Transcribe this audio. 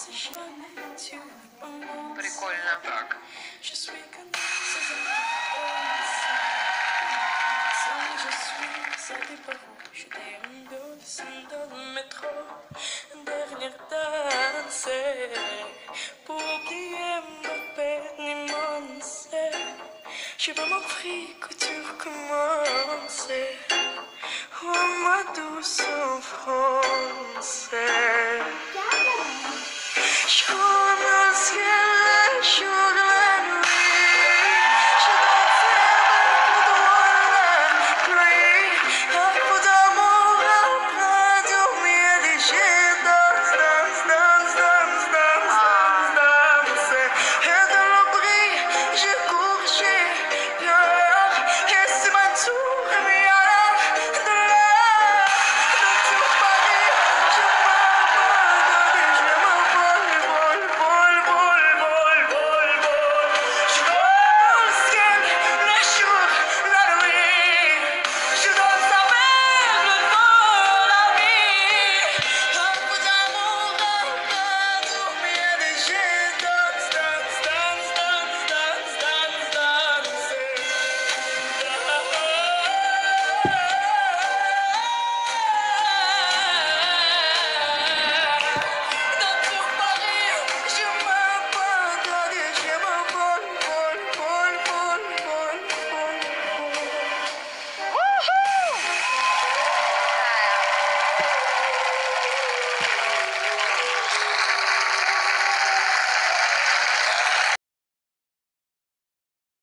Прикольно. Так. Dernière danse pour oublier ma peine immense. J'ai vraiment pris que tu recommences. Oh ma douce enfance. Jour dans le ciel, jour de la nuit. Je dansais avec le doigt de la pluie. Un peu d'amour après dormir léger.